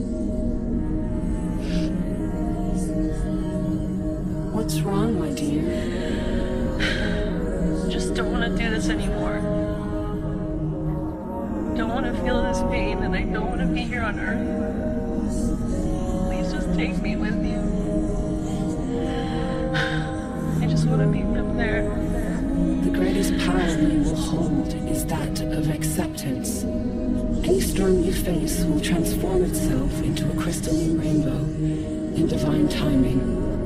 What's wrong, my dear? Just don't want to do this anymore. Don't want to feel this pain, and I don't want to be here on Earth. Please just take me with you. I just want to be up there. The greatest power you will hold is that of acceptance. Any storm you face will transform itself into a crystalline rainbow in divine timing.